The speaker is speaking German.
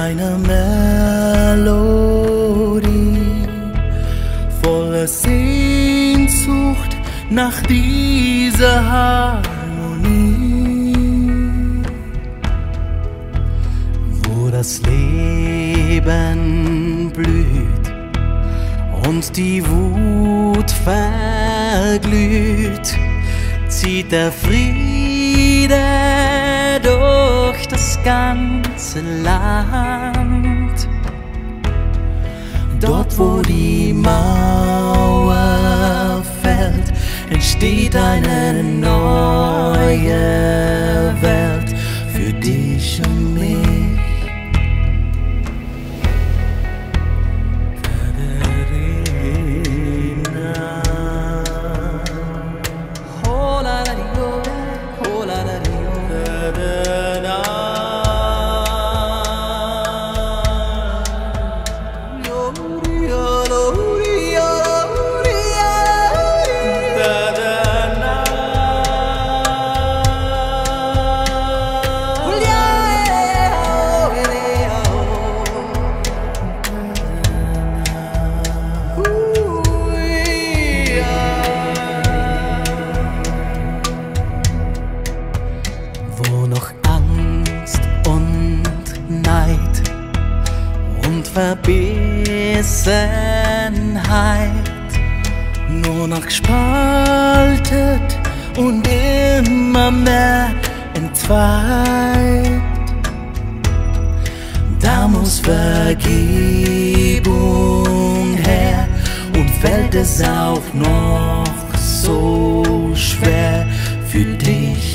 eine Melodie voller Sehnsucht nach dieser Harmonie, wo das Leben blüht und die Wut verglüht, zieht der Friede durch das ganze Land. Dort, wo die Mauer fällt, entsteht eine neue Welt für dich und mich. Wo noch Angst und Neid und Verbissenheit nur noch gespaltet und immer mehr entzweit, da muss Vergebung her, und fällt es auch noch so schwer für dich